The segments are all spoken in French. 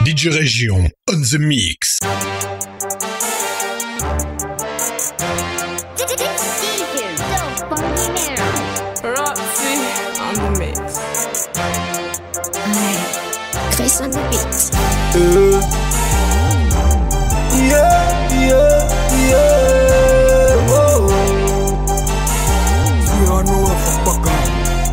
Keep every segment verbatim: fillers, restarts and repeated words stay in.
D J Région on the mix. Roxy on the mix. Chris on the beat. Uh, yeah, yeah, yeah. Whoa. Si on know fuck back up.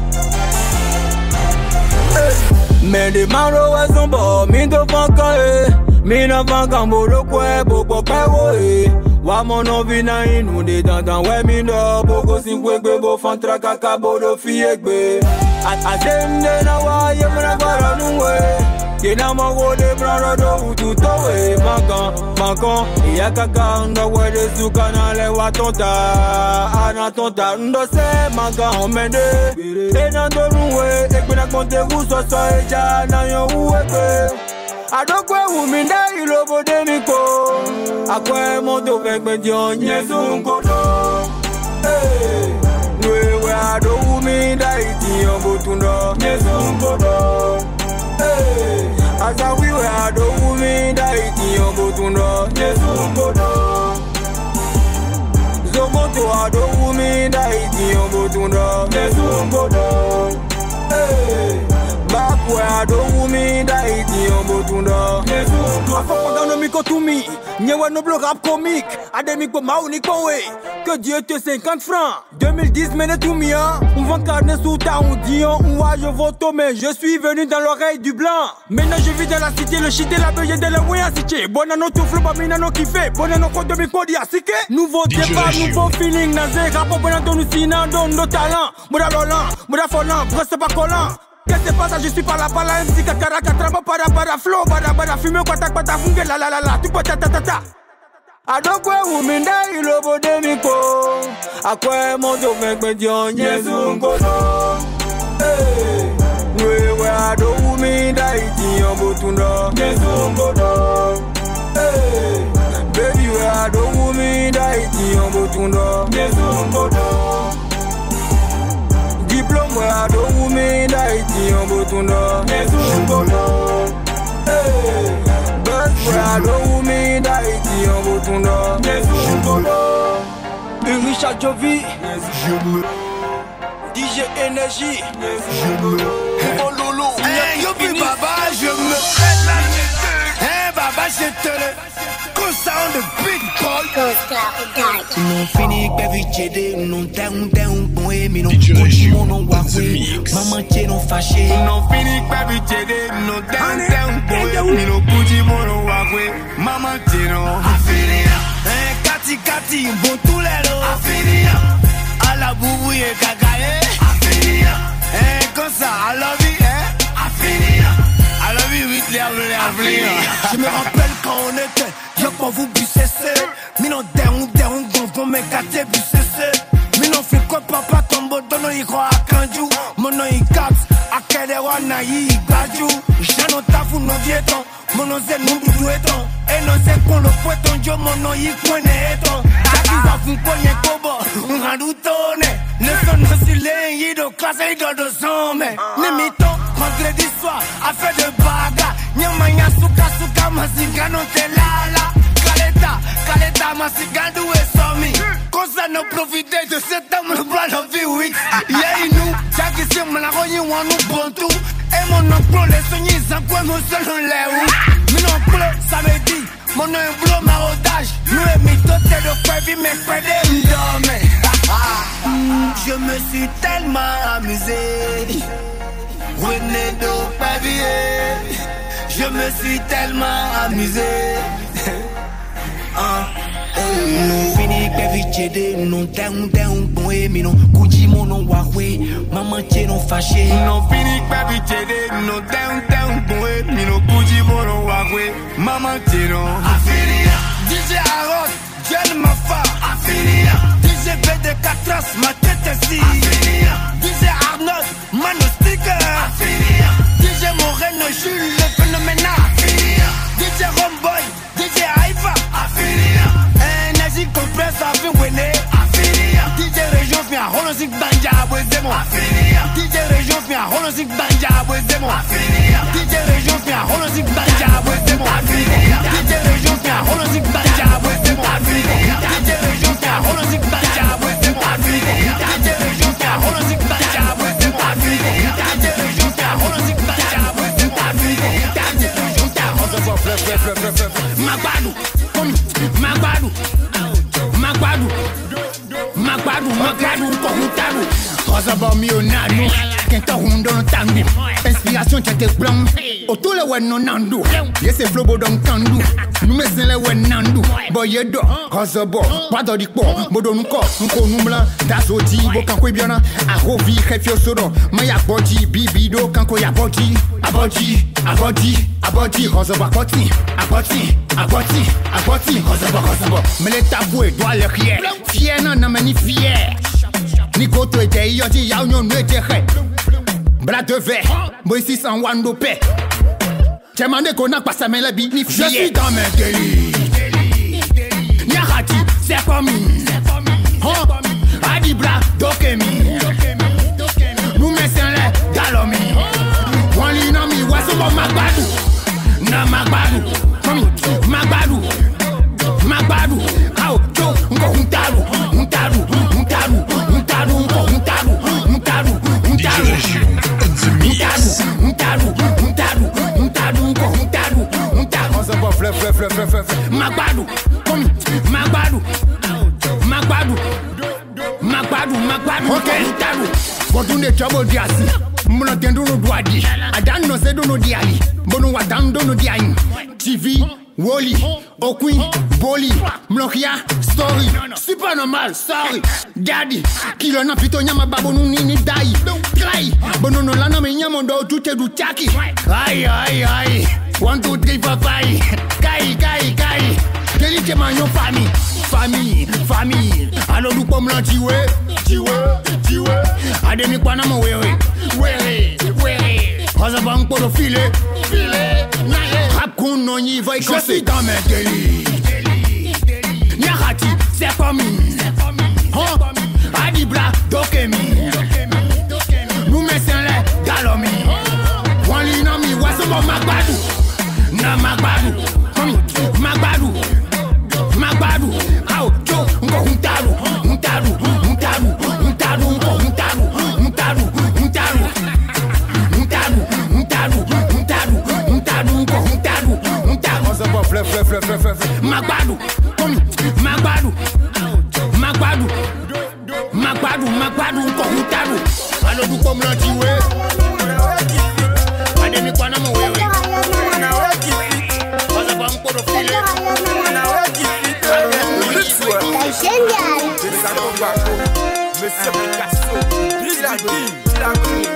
Me de maro wa zombo, mi do fanka eh. Mi na fanka mbolo kwe, boko pewo eh. Wa mono vina inu de dandan we mi no. Boko sinkwe gbe bo fantra kaka bodo fiye gbe. Asende na wa ye mna gwara nuwe. Kina magole brano do ututo we. Makan, makan, iya kaka ndo wede suka na le watonta. Ana tonta ndo se makan omende. Ena do nuwe, ekwe na konte uso so eja na yo uweke. Adokwe uminda ilobo demiko. Akwe moto fekme dion yesu nkodo. Hey, nwewe ado uminda iti yombo tundo yesu nkodo. Hey, asa wiwe ado uminda iti yombo tundo yesu nkodo. Zomoto ado uminda iti yombo tundo yesu nkodo. Hey, bakwe ado uminda iti yombo tundo yesu nkodo. Dans miko to me, nyewe no blog rap comique. Ademi ko mauni ko we. Que Dieu te cinquante francs. deux mille dix mène tout mien. On vend carnet sous ta on dit on ouais je vote mais je suis venu dans l'oreille du blanc. Maintenant je vis dans la cité, le shit et la beuille de la way à cité. Bon ano tout flou, bamina no kiffé. Bon ano ko demi ko di asike. Nouveau départ, nouveau feeling. Nazé rap bon ano nous sinan don nos talents. Moura lolan, moura folan, presse pas collant. Qu'est-ce qui passe, je suis pas là, pas là, M C Kakara, Katraba, para, para, flow, para, para, fume, kwata, kwata, funge, la, la, la, la, tu peux, ta, ta, ta, ta. Adokwe uminda ilobo demiko. Akwe moto fekme dion yesu nkodo. Hey, nwewe ado uminda iti yombo tundo yesu nkodo. Hey, baby we ado uminda iti yombo tundo yesu nkodo. Diplôme we ado uminda iti yombo tundo yesu nkodo. Hey, best we ado uminda iti yombo tundo yesu nkodo. Richard Jovi, D J Énergie, oh Lolo. Hey yo puis baba je me fais la musique. Hey baba je te le concert de big boy. Non fini baby chede non down down boy mi non Région non wakwe maman che non fâché. Non fini baby chede non down down boy mi non puji non wakwe maman che non afini. Hey kati kati bon tous les lots afini. À la boubou et kakaye afini. Hey comme ça I love you eh afini. I love you with l'air de l'avenir. Je me rappelle quand on était yo pour vous bucesser. Mi non derou derou gonfon me kate bucesser. Mi non fait quoi papa tombo dono y croit à kanju. Mono y caps à kede wana y baju. Jano tafu no vieton. Mono zen nous tout eton. Et non c'est qu'on le poiton jo mono y kwene eton. Taki wa fun ponye kobo. Un randu tone. Le son no silé y do classe y do do somme. Ne mito vendredi soir affaire de baga. Nyamanya suka suka masika no te lala. Kaleta, kaleta masikando et somi. Qu'on ça nous profiter de cet homme le bras de vie oui. Yeah nous, chaque ici on la rogne ou nous bon tout. Et mon oncle les soigner sans quoi mon seul on les ou. Mon oncle ça me dit, mon oncle maraudage. Nous et mi tote de quoi vie mais près de m'dormer. Je me suis tellement amusé. René do pavier. Je me suis tellement amusé. Ah, non fini baby chede non down down boy mi non kuji mono wakwe maman che non fâché. Non fini baby chede non down down boy mi non kuji mono wakwe maman che non afini. D J Arod Jen Mafa afini. D J B D Catras ma tête si afini. D J Arnold Mano Sticker afini. D J Moreno Jules le phénoménal afini. D J Romboy D J Aiva afini. Énergie compresse avec Wene afini. D J Région vient à Rolosik Banja. Zemo. D J Région mi a holo sing banja boy Zemo. D J Région mi a holo sing banja boy Zemo. D J Région mi a holo sing banja boy Zemo. D J Région mi a holo sing banja boy Zemo. D J Région mi a holo sing banja boy Zemo. D J Région mi a holo sing banja boy Zemo. D J Région mi a holo sing Magbadu, come Magbadu, Magbadu, Magbadu, Magbadu, Kohutaru. Osaba milionário, quem tá rondando tango. Inspiration tchete blanc, otole we no nandu. Yese flobo don kandu, numesele we nandu. Boyedo, Osaba, pado di po, bodo nuko, nuko numla. Dasoti, bo kanko biana, ahovi khefio soro. Maya body, bibido kanko ya body, abody, abody, abody. Osaba koti, abody, abody, abody. Osaba, Osaba. Mele taboué, doit le rier. Fier nan nan meni fier. Nico to ete yoti ya unyo nwete he. Bras de verre, moi ici sans wando pe. J'ai demandé qu'on a pas sa main la bite ni fier. Je suis dans mes délits. Nyarati, c'est comme Adibra, dokemi. Nous mettons les galomi. Wanlina mi waso bo magbadu. Na magbadu. Mami, magbadu. Magbadu. Au, jo, ngo huntaru, huntaru, huntaru. Magbadu, come, Magbadu, Magbadu, Magbadu, Magbadu. Okay, Magbadu. What do they trouble diasi? Mona tendo no duadi. Adan no se do no diali. Bono wadan do no diani. T V, Wally, Okui, Boli, Mlokia, Story. Super normal, sorry. Daddy, kilo na pito nyama babo nuni dai. Cry, bono no lana me nyama do tute du chaki. Ay, ay, ay. One, two, three, four, five. Kai, kai, kai. Kelike manyo famille, famille, famille. Alo du pom la tiwe, tiwe, tiwe. Ademi kwa na mo wewe, wewe, wewe. Rosa bang pour le filet, filet. Rap kun no nyi va y Je suis dans mes délits. Nyarati, c'est comme Adibla, dokemi. Nous mettons les galomi. Wanlina mi waso bo magbadu. Na magbadu, mami, magbadu, magbadu. Au, jo, ngo huntaru, huntaru, huntaru, huntaru, ngo huntaru, huntaru, huntaru, huntaru, huntaru, huntaru, huntaru, ngo huntaru, huntaru. Osaba fleur, fleur, fleur, fleur, fleur. Magbadu, mami, magbadu, magbadu, magbadu, magbadu, ngo huntaru. Alo du kom la tiwe. Ademi kwa na mo wewe. Monsieur Picasso, il a dit, il a dit.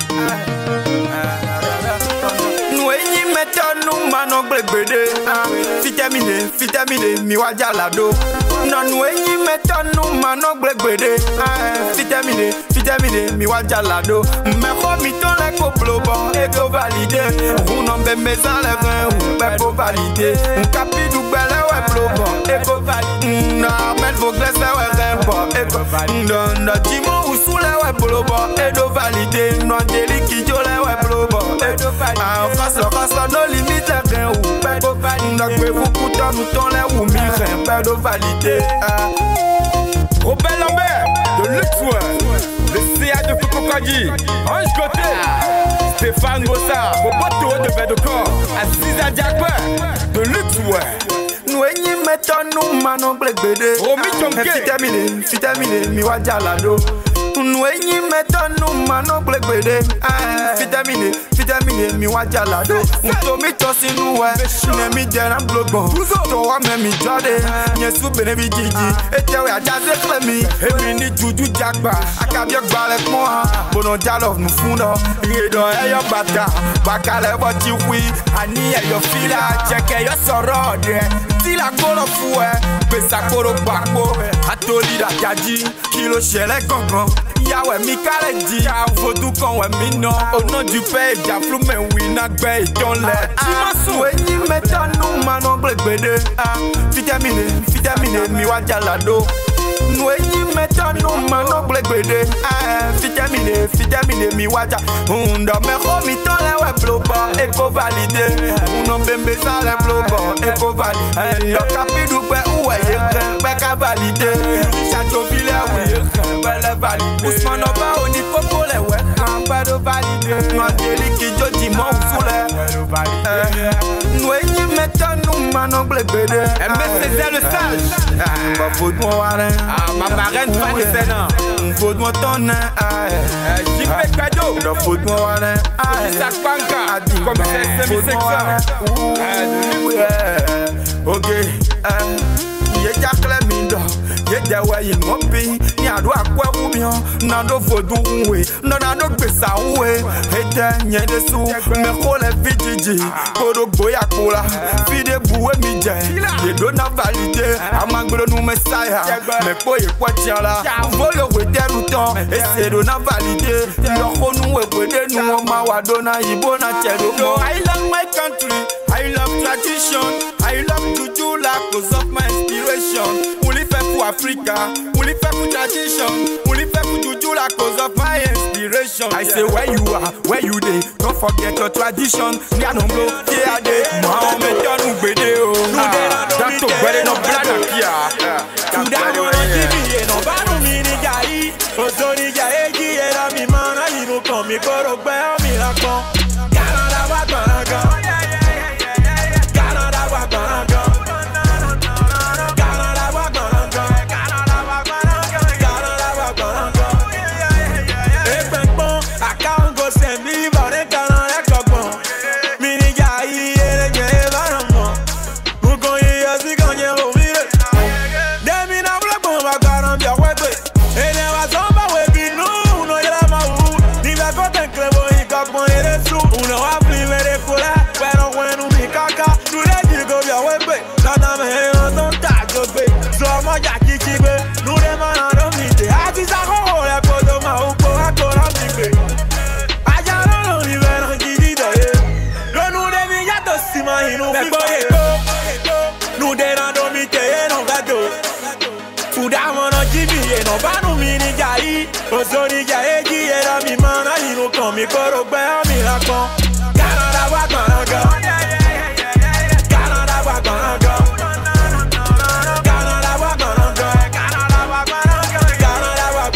Nous y mettons nous manon blébédé. Vitamine, vitamine, mi wajalado. Non, nous y mettons nous manon blébédé. Vitamine, vitamine, mi wajalado. Mais comme ton les coplobo, éco validé. Vous n'en bébé sans les reins, ou pépo validé. Un capi du bel ouais plobo, éco validé. Non, mais vos glaces ouais rembo, éco validé. Non, non, dis-moi où sous les ouais plobo, éco validé. Non, délit qui jo les ouais plobo, éco validé. En face, en face, nos limites les reins, ou pépo validé. Non, que vous pourtant nous ton les ou mi reins, pépo validé. Robert Lambert, de Luxembourg. Le C A de Fukokagi, Ange Côté, Stéphane Bossa, Boboto de Bedocor, Aziza Diakwe, de Luxembourg. Nous y mettons nous manon blébédé. Romy Chomke, vitamine, vitamine, mi wajalado. Nous y mettons nous manon blébédé. Vitamine, vitamine, mi wajalado. Moutomi tosi nous ouais, nemi dena blogon. Toi même mi jode, nyesu benevi gigi. Et tewe a jazz clemi, et mini juju jakba. Akabiok balek moha, bono dialog nous funda. Rido e yo bata, bakale voti wi. Ani e yo fila, cheke yo sorode. Si la kolo foué, pesa koro bakbo. Atoli da jaji, kilo chele gongon. Yahweh mi kale di, vodou kon we mi non. Au nom du père, diaflou men oui na gbe don le. Timasu we ni metan nou manon blebede. Vitamine, vitamine mi wajalado. Nous y mettons nous maintenant blégbédé. Fitamine, fitamine mi waja. On dorme romi dans la web bloba. Eco validé. On en bembe ça les bloba. Eco validé. Le capidou pe ou est pas validé. Chateau Villa oui, belle validé. Ousmane Oba au niveau pour les ouais, pas de validé. Nous Angélique qui jo dimanche sous les. Nous y mettons nous maintenant blégbédé. M B C c'est le sage. Bah faut de moi warin. Ah ma marraine pas de sénat. Faut de moi ton J'y fais cadeau. Il faut de moi warin. Ça panka. Comme c'est semi-sexuel. Ok. Ye jakle mindo, ye dewa yin mopi, ni ado akwa wumio, nando fodu uwe, nando gbesa uwe, ete nye desu, me kole fidiji, kodo boya kola, fide buwe midje, ye do na valide, amangolo nou mesaya, me koye kwa tiala, vole wete rutan, ese do na valide, loko nou we wede nou ma wadona ibo na chedo. No, I love my country, I love tradition, I love juju la cause of my inspiration. Only fait pour Africa, only fait pour tradition, only fait pour juju la cause of my inspiration. I say where you are, where you dey, don't forget your tradition. Nia no blow, kia de, ma me tell you bede o. That's to bede no blada kia. Tuda mo tibi no banu mi ni jai, ozoni jai ki era mi mana ino kon mi koro gbe o mi la kon. Canada wa Canada. Ozoni ja eji era mi mana ino kon mi koro gbe mi la kon. Canada wa Canada. Canada wa Canada. Canada wa Canada. Canada wa Canada. Canada wa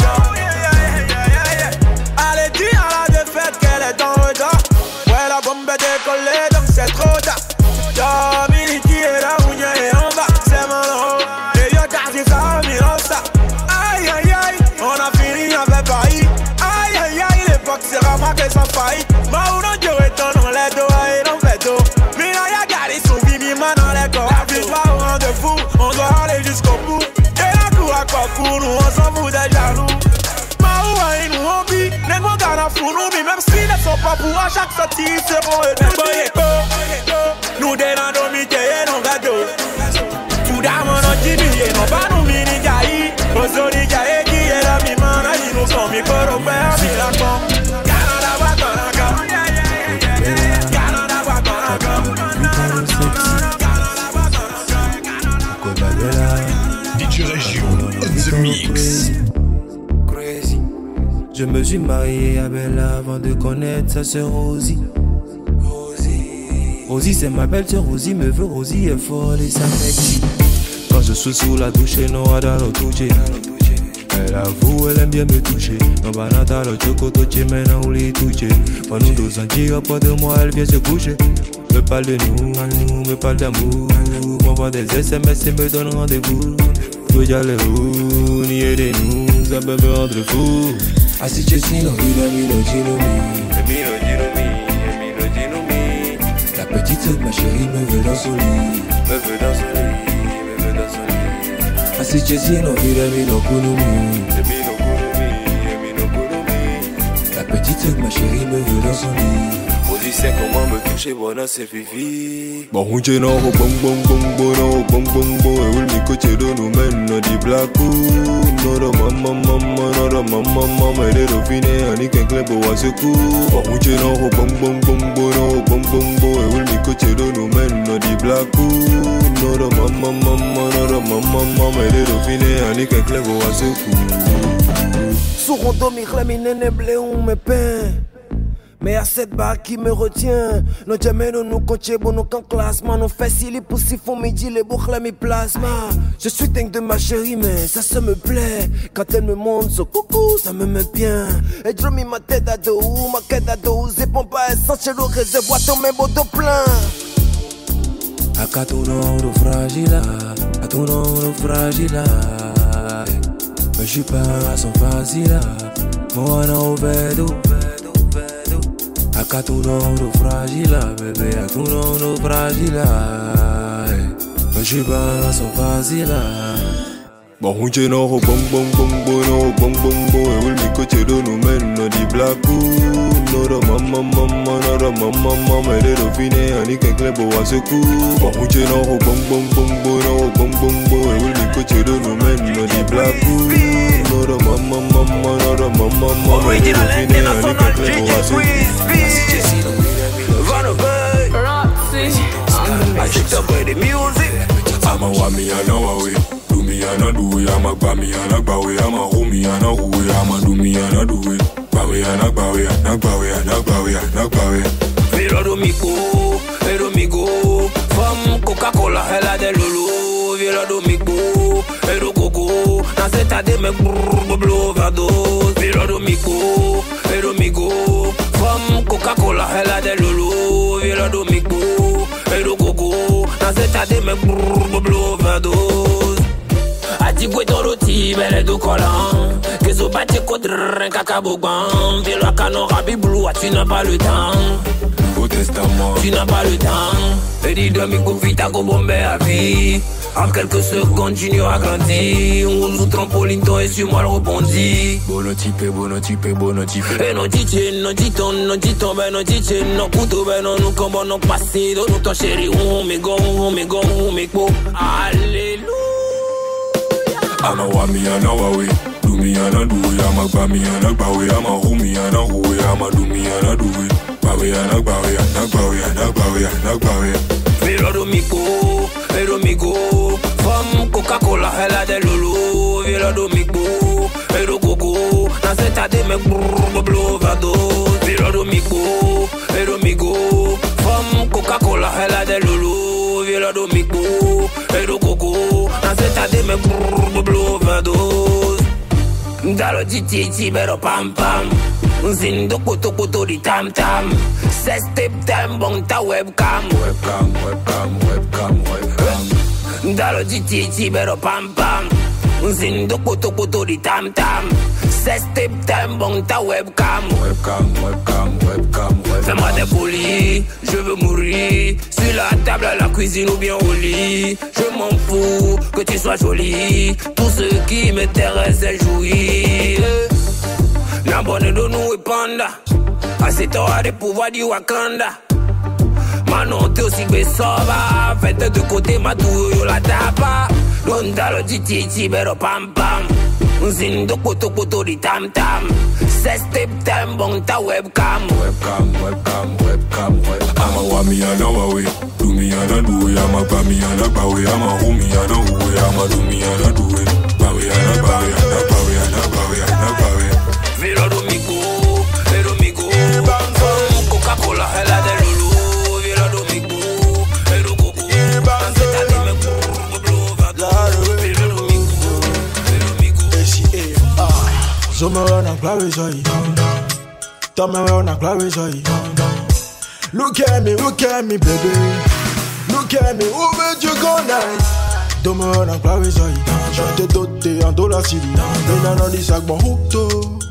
Canada. Allez dis à la défaite qu'elle est en retard. Ouais la bombe est décollée donc c'est trop tard. Dominique est là où y'a et en bas c'est mon nom. Et y'a quartier ça mi ça. Aïe aïe aïe. On a fini avec Paris. Aïe aïe aïe, l'époque sera marquée sans faillite. Maouno Joe est dans les doigts et dans le dos. Minaya Gari son bini man dans les corps. La vie pas au rendez-vous, on doit aller jusqu'au bout. Et la cour à quoi pour nous, on s'en fout des jaloux. Maoua et nous on vit, les mots gana fou nous, mais même s'ils ne sont pas pour à chaque sortie, ils seront eux. Nous délandons mité et non gado. Tout d'abord on dit et non pas nous mini jaï. Ozoni jaï. Mi coro pe mi la con. Canada wa Canada. Canada wa Canada. D J Région on the mix. Crazy. Je me suis marié à Bella avant de connaître sa sœur Rosie. Rosie, Rosie c'est ma belle sœur Rosie me veut Rosie est folle et ça m'excite. Quand je suis sous la douche et non à dans le touche. Elle avoue, elle aime bien me toucher. Non, bah, Nata, le choco, touché, maintenant, on les touche. Quand nous deux en tirent pas de moi, elle vient se coucher. Me parle de nous, nous, me parle d'amour. M'envoie des S M S et me donne rendez-vous. Yo, y'a le ou, ni aidez nous, ça peut me rendre fou. Así che si no vida, mi no ginomi. Mi no ginomi, mi no ginomi. La petite, ma chérie, me veut dans son lit. Me veut dans son lit, me veut dans son lit. Así che si no vida, mi no kunumi. La petite, ma chérie, me veut dans son lit. On dit c'est comment me toucher, bon, c'est fifi. Bon, on dit non, bon, bon, bon, bon, bon, bon, bon, bon. Et où le mi coche de nous mène, on dit black. Nora mama mama, nora mama mama, ele do fine, ani ken klebo waseku. Omuche no ho bom bom bom bo, no bom bom bo. E will mi koche do no men no di blacku. Nora mama mama, nora mama mama, ele do fine, ani ken klebo waseku. Sur rondo mi clé nene blé ou me peint. Mais y'a cette barre qui me retient. Non jamais nous nous comptons bon nous qu'en classement. Non fait si les poussifs font midi les boucles mes plasma. Je suis dingue de ma chérie mais ça ça me plaît. Quand elle me montre ce coucou ça me met bien. Et je mis ma tête à dos, ma tête à dos. C'est bon pas essentiel au réservoir ton mes beaux dos plein. A cato no fragile, a tu no fragile. Mais je suis pas à son facile. Moi non vedo. A tu no fragile, bébé, a tu no fragile. Mais je suis pas à son facile. Bon, on tient no bom bom bom bo, no bom bom bo. E will mi coche do no men no di blacku. Nora mama mama, nora mama mama, ele do fine, ani ken klebo waseku. Bon, on tient no bom bom bom bo, no bom bom bo. E will mi coche do no men no di blacku. Nora mama mama, nora mama mama, ele do fine, ani ken klebo waseku. Roxy, I checked up with the music. I'm a want me and now away. Do me and I do it. I'm a gba me and I gba way. I'm a hold me and I hold it. I'm a do me and I do it. Gba way and I gba way and I gba way and I gba way and I gba way. Vero domingo, vero domingo. Femme Coca-Cola, elle a des loulous. Vero domingo, vero coco. Dans cette année, me brrr, bleu overdose. Vero domingo, vero domingo. Femme Coca-Cola, elle a des loulous. Vero domingo, vero coco. Dans cette année, me brrr, bleu overdose. Ati kwe ton roti, belle do collant. Que so bate contre un cacabogan. Velo canon rabi blou, tu n'as pas le temps. Au testament, tu n'as pas le temps. Et dis demi go vite à go bomber à vie. En quelques secondes, Junior a grandi. On joue trampoline, toi et sur moi le rebondit. Bono type, bono type, bono type. Et non titi, non titon, non titon, ben non titi, non couteau, ben non nous comme on passé. Nous ton chéri, on me go, on me go, on me go. Alléluia. I'm a want me and I way. Do me and I do it. I'm a gba me and I gba way. I'm a hold me and I hold it. I'm a do me and I do it. Gba way and I gba way and I gba way and I gba way and I gba way. Vero domingo, vero domingo. Femme Coca-Cola, elle a des loulous. Vero domingo, vero coco. Dans cette année, me brrr, bleu overdose. Vero domingo, vero domingo. Femme Coca-Cola, elle a des loulous. Vero domingo, vero coco. Dans cette année, me brrr, bleu overdose. Dalo titi titi, bero pam pam. Zindo koto koto di tam tam. Se step time bong ta webcam. Webcam, webcam, webcam, webcam. Dalo titi titi, bero pam pam. Zindo koto koto di tam tam. Se step time bong ta webcam. Webcam, webcam, webcam, webcam. Fais-moi des polis, je veux mourir. Sur la table, à la cuisine ou bien au lit. Je m'en fous que tu sois jolie. Tout ce qui m'intéresse c'est jouir. N'abonne de nous et panda. Assez toi des pouvoirs du Wakanda. Manon t'es aussi besova. Faites de côté ma douille la tapa. Donda lo titi titi bero pam pam. Zindo koto koto di tam tam. Se step time bong ta webcam. Webcam, webcam, webcam, webcam. I'm a want me and I way. Do me and I do it. I'm a gba me and I gba way. I'm a hold me and I hold it. I'm a do me and I do it. Gba way and I gba way and I gba way and I gba way and I gba way. Vero domingo, vero domingo. Coca-Cola, elle a des loulous. Vero domingo, vero coco. Dans cette année, me brrr, bleu overdose. Vero domingo, vero domingo. So me wanna play with you. Tell me wanna play with you. Look at me, look at me, baby. Look at me, who made you go nice? Don't me wanna play with you. Je t'ai doté en dollars city. Mais non, non, dis ça que bon hookto.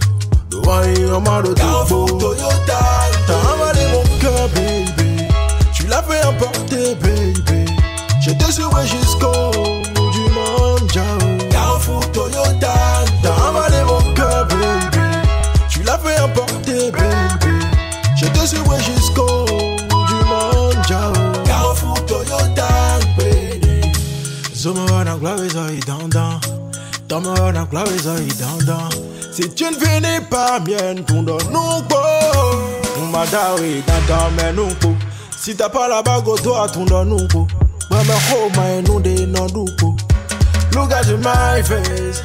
Ouais, on m'a doté beau. T'as avalé mon cœur, baby. Tu l'as fait emporter, baby. J'étais sur jusqu'au bout du monde, ciao. Carrefour Toyota. T'as avalé mon cœur, baby. Tu l'as fait emporter, baby. J'étais sur jusqu'au bout du monde, ciao. Carrefour Toyota, baby. Zoom on a glory, so down down. T'as on a clavé ça y dandan. Si tu ne finis pas bien, tu donnes nous beau. On m'a dawi dandan mais nous beau. Si t'as pas la bague au doigt, tu donnes nous beau. Moi me ho my nous de non du beau. Look at my face.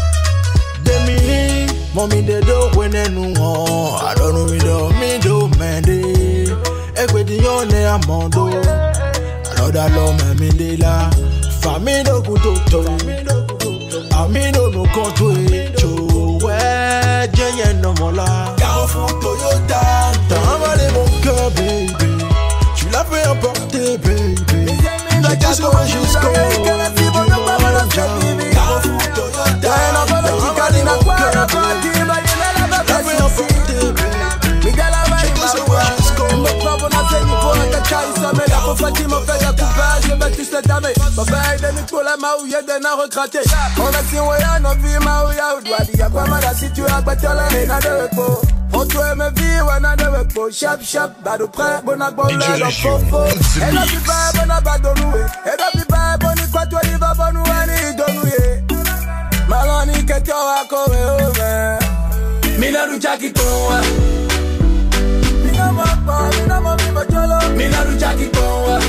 Demi, mommy de do when nous on. I don't know me do me do mende. Ekwe di yone amondo. Another love me de la. Famille de couteau. Amino no contour. Ouais, Jenny no mola. Carrefour Toyota. T'as avalé mon cœur, baby. Tu l'as fait emporter, baby. J'étais sur un jusqu'au Carrefour Toyota. T'as avalé mon cœur, baby. Tu l'as fait emporter, baby. J'étais sur un jusqu'au Carrefour Toyota. Je vais tous les damer. Ma veille de Nicolas Maouya de n'a regretté. On a si on a nos vies Maouya ou doit dire quoi mal si tu as battu la reine de repos. On doit me vivre on a de repos. Chap chap bas de près bon à bon là fofo. Et la vie va bon à bas de nous. Et la vie va bon ni quoi toi il va bon nous ani de nous. Malani que tu as coré over. Mina lucha qui toi. Mina mama mina mama mi bacholo. Mina lucha qui toi.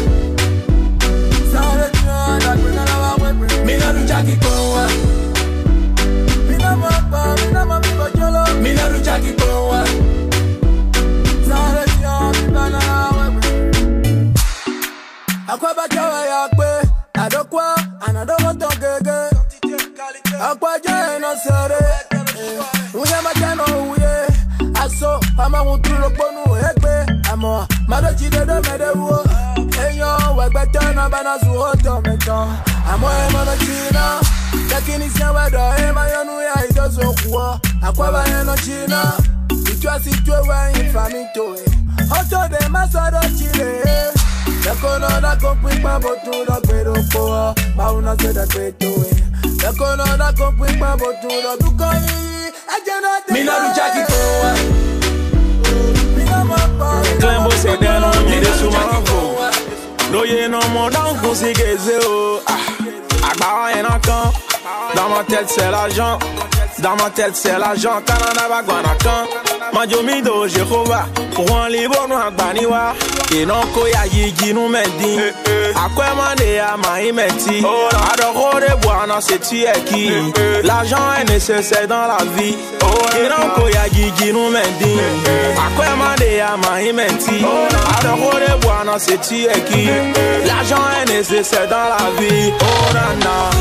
Mina lucha ki kowa. Mina mama, mina mama bajolo. Mina lucha ki kowa. Sare tia bana we. Akwa bajawa ya kwe, adokwa, anadoko tongege. Akwa je no sare. Uya matano uye. Aso, ama untu lo bonu ekbe. Amo, madochi de de medewo. Eyo, wegbetana bana zuhoto meton. Amo emono china. Lakini siya wado ema yonu ya idozo kuwa. Akwa ba eno china. Itwa sitwe wa infamito e. Oto de masado chile. Yakono da kompwi pa botu da kwedo koa. Mauna se da kweto e. Yakono da kompwi pa botu da dukoi. Ajana te. Mina lucha ki koa. Mina mapa. Clembo se deno mi de sumango. Loye non mon dans qu'on s'y gaze. Agba en encore. Dans ma tête c'est l'argent. Dans ma tête c'est l'argent. Canada va guanakan. Manjomi do Jehova. Pour un libre nous agbaniwa. Et non koya yigi nous medi. Akwe mande ya maimeti. Adoro de boana c'est tu es qui. L'argent est nécessaire dans la vie. Et non koya yigi nous medi. Akwe mande ya maimeti. Adoro de boana c'est tu es qui. L'argent est nécessaire dans la vie. Oh nana.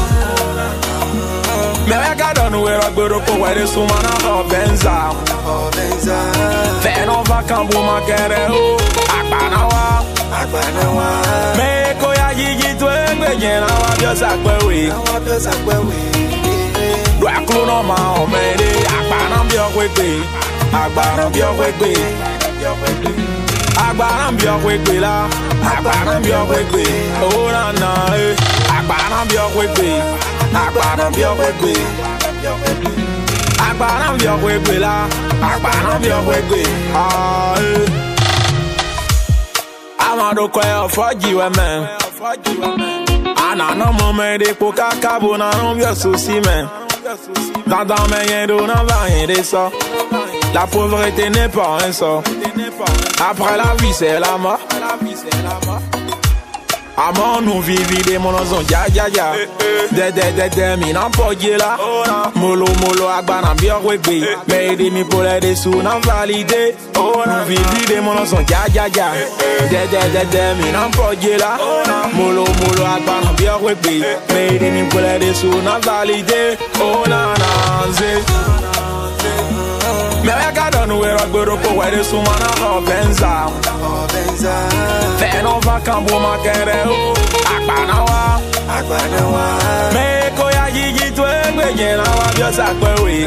Me regarde nous et regarde pour voir les soumana en benza. Fais non vacances pour ma carrière. Akbanawa, akbanawa. Me koya yigi tu engbeje na wa bio sakwewe. Dwa klono ma o mede. Akbana bio kwekwe. Akbana bio kwekwe. Akbana bio kwekwe la. Akbana bio kwekwe. Oh na na eh. Akbana bio kwekwe. Akbana bio kwekwe. Akbana bio kwekwe la. Akbana bio kwekwe. Ah eh. Amado kwa foji we men. Ana no momede po kakabo na no bio souci men. Dans dans men do na va rien de ça. La pauvreté n'est pas un sort. Après la vie c'est la mort. Amon nous vivi des monozon ya ya ya. De de de de mi nan poye la. Molo molo agba nan bio wegbe. Me de mi pour les sous nan validé. Nous vivi des monozon ya ya ya. De de de de mi nan poye la. Molo molo agba nan bio wegbe. Me de mi pour les sous nan validé. Oh na na ze. Me regarde nous et regarde pour voir les soumana en benza. Fais non vacances pour ma carrière. Akbanawa, akbanawa. Me koya yigi tu engbeje na wa bio sakwewe.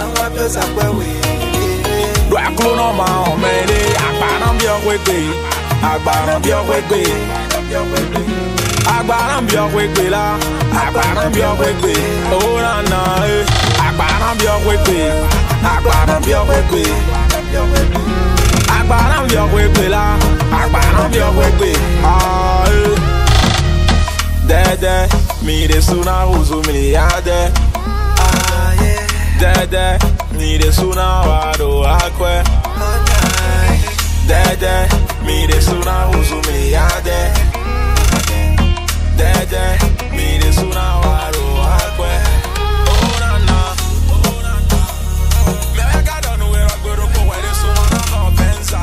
Dwa klono ma o mede. Akbana bio kwekwe. Akbana bio kwekwe. Akbana bio kwekwe la. Akbana bio kwekwe. Oh na na eh. Akbana bio kwekwe. Akbana bio kwekwe. Akbana bio kwekwe la. Akbana bio kwekwe. Ah eh. Dede, mi de suna uzu miliade. Ah Dede, mire suna wado akwe. Dede, mire suna uzumi yade. Dede, mire suna wado akwe. Oh na na, oh na na. Me venga dando we rock we rock we de suna na benza.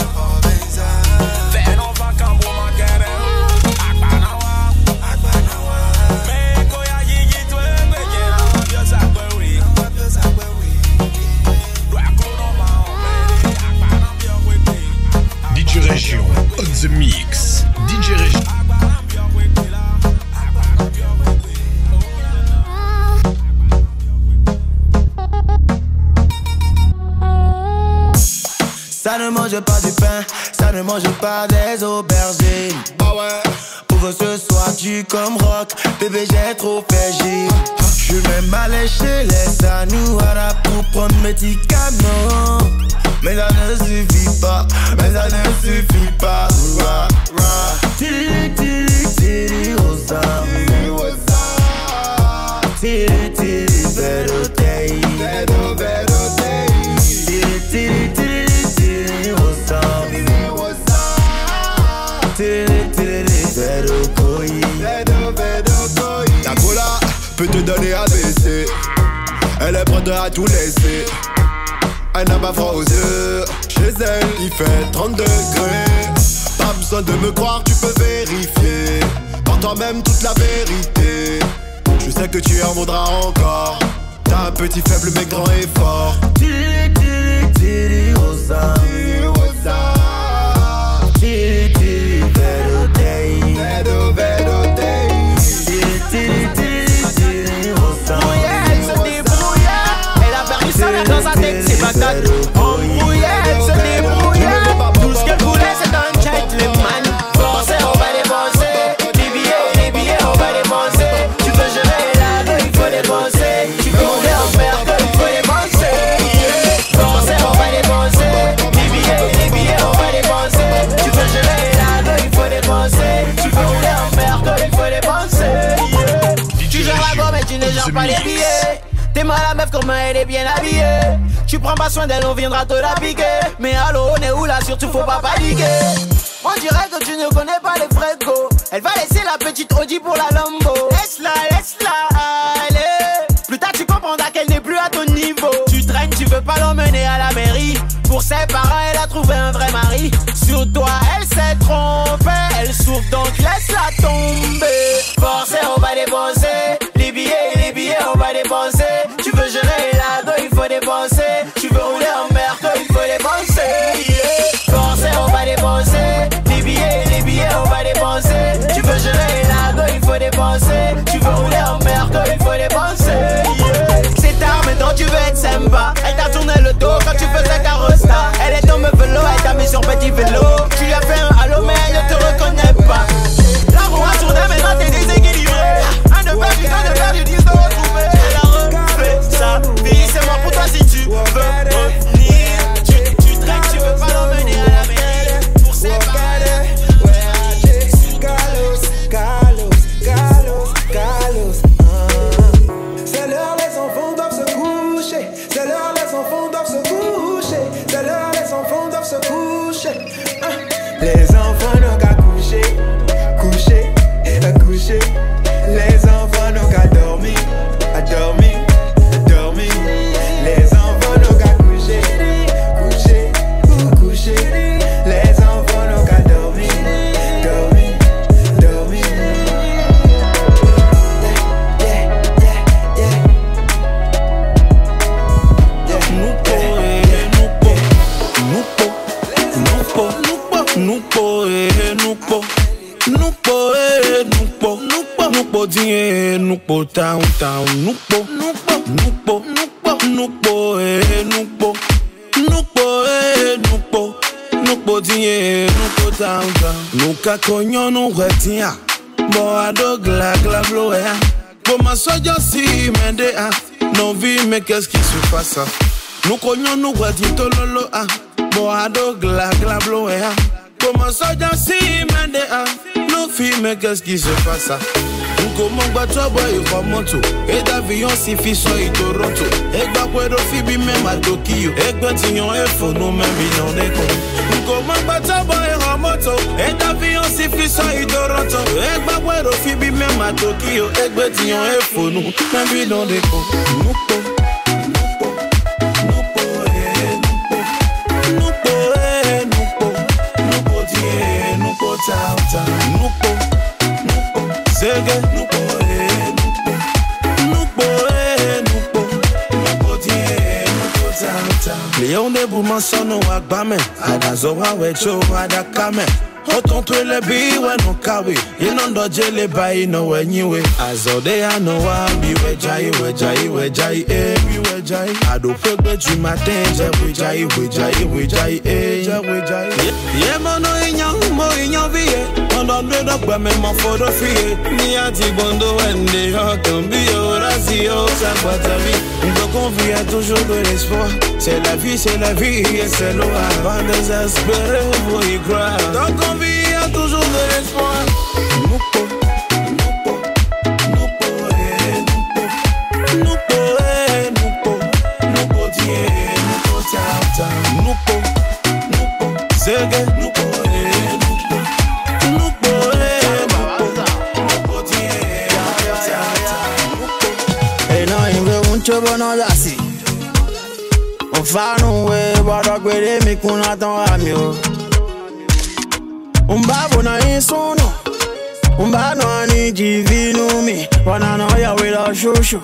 Ve no va cambo makere. Akbana wa, akbana wa. Me ko ya gigi tu engbe jena mabio sakwe we. Mabio sakwe we. Do akuno ma o me. Akbana bio we te. D J Région on the mix. D J Région. Ça ne mange pas du pain, ça ne mange pas des aubergines. Ah ouais. Ouvre ce soir tu comme rock, bébé j'ai trop fait gym. Je suis même allé chez les Sanouara pour prendre médicaments. Mais ça ne suffit pas, mais ça ne suffit pas. Ra, ra. Tiri, tiri, tiri, osa. Tiri, osa. Tiri, tiri, verotei. Vero, verotei. Tiri, tiri, tiri. La cola peut te donner A B C. Elle est prête à tout laisser. Elle n'a pas froid aux yeux. Chez elle il fait trente degrés. Pas besoin de me croire, tu peux vérifier par toi-même toute la vérité. Je sais que tu en voudras encore. T'as un petit faible mais grand et fort. Tiri tiri tiri osa. Tiri osa. Tiri tiri verotei. Vero verotei. Tiri tiri tiri tiri osa. Elle se débrouille. Elle a perdu sa mère dans sa tête, c'est Bagdad. Embrouillée, elle se débrouille. Tout ce qu'elle voulait c'est un gentleman. Forcé, on va dépenser. Les billets, les billets, on va dépenser. Tu veux gérer la gueule, il faut dépenser. Tu veux rouler en mer, il faut dépenser. Forcé, on va dépenser. Les billets, les billets, on va dépenser. Tu veux gérer la gueule, il faut dépenser. Tu veux rouler en mer, il faut dépenser. Tu gères la gomme mais tu ne gères pas les billets. T'es mal la meuf comment elle est bien habillée. Tu prends pas soin d'elle, on viendra te la piquer. Mais allô, on est où là, surtout faut pas paniquer. On dirait que tu ne connais pas les frégos. Elle va laisser la petite Audi pour la Lambo. Laisse-la, laisse-la aller. Plus tard tu comprendras qu'elle n'est plus à ton niveau. Tu traînes, tu veux pas l'emmener à la mairie. Pour ses parents, elle a trouvé un vrai mari. Sur toi, elle s'est trompée. Elle souffre donc laisse-la tomber. Forcé, on va dépenser. Les billets, les billets, on va dépenser. Tu veux gérer la go, il faut dépenser. Tu veux rouler en mer, il faut dépenser. Yeah. Forcé, on va dépenser. Les billets, les billets, on va dépenser. Tu veux gérer la go, il faut dépenser. Tu veux rouler en mer, il faut dépenser. Yeah. C'est tard, maintenant tu veux être sympa. Elle t'a tourné le dos quand tu faisais ta resta. Elle est tombée vélo, elle t'a mis sur petit vélo. Tu lui as fait un halo, mais elle ne te reconnaît pas. La roue a tourné, maintenant t'es déséquilibré. Un de perdu, deux de perdu, dix de retrouvé. Elle a refait sa vie, c'est moi pour toi si tu veux revenir. Tu, tu traînes, tu veux pas l'emmener à la mairie. Pour ses parents. Carlos, Carlos, Carlos, Carlos. C'est l'heure, les enfants doivent se coucher. C'est l'heure, les enfants doivent se coucher. C'est l'heure, les enfants doivent se coucher. Les enfants n'ont qu'à coucher, coucher, coucher. Les enfants n'ont qu'à dormir, à dormir, à dormir. Les enfants n'ont qu'à coucher, coucher, coucher. Les enfants n'ont qu'à dormir, dormir, dormir. Yeah, yeah, yeah, yeah. Nupo, nupo, eh, nupo, nupo, eh, nupo, nupo, nupo, dinhe, nupo, town, town, nupo, nupo, nupo, nupo, nupo, eh, nupo, nupo, eh, nupo, nupo, dinhe, nupo, town, town. Nuka konyo no wetia, bo ado gla gla bloya, bo masoja si mende ah, non vi mais qu'est-ce qui se passe? Nous konyo no wetia tololo ah, bo ado gla gla bloya. Comment ça dans si mende ah, nos filles mais qu'est-ce qui se passe? Comment battre boy pas moto et d'avion si fi so i Toronto et gba puedo fi bi même à Tokyo et gba tignon e fo no même million de con comment battre boy en moto et d'avion si fi so i Toronto et gba puedo fi bi même à Tokyo et gba tignon e fo no même million de con nupo nupo nupo eh nupo nupo eh nupo nupo die nupo ta ta nupo nupo zege nupo Leon de Bouman sono akbame Ada zora wecho ada kame Oton twele bi we no kawi Ino ndo jele bayi no we nyiwe Azode ya no wa bi we jai we jai we jai eh bi we jai Ado pegbe du matin je we jai we jai we jai eh je we jai Ye mono inyan mo inyan viye Ondo ndo do gba me mo fodo fiye Ni ati bondo wende ho kambi yo rasi yo sa kwa ta vie Donc on vit à toujours de l'espoir C'est la vie, c'est la vie et c'est l'eau Pas désespéré, faut y croire Donc on vit à toujours de l'espoir Nupo, nupo, nupo, eh, nupo Nupo, eh, nupo Nupo, die, nupo, ta, ta Nupo, nupo, zege, nupo, eh, nupo Nupo, eh, nupo Nupo, die, ta, ta Nupo Hey, no, inve uncho bono dasi Fanu we bada kwere mi kuna ton amio Umbabo na insono Umbano ani jivinu mi Wana no ya we la chouchou